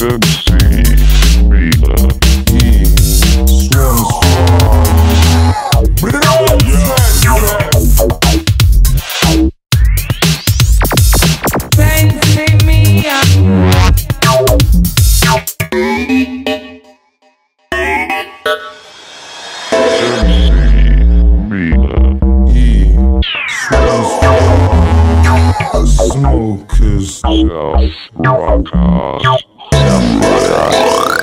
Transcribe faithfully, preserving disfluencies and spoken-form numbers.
Should see me love. He swims far. Bring it on, Fancy me up. Should see me love. He swims far. Smoke is Self rock. Self rock.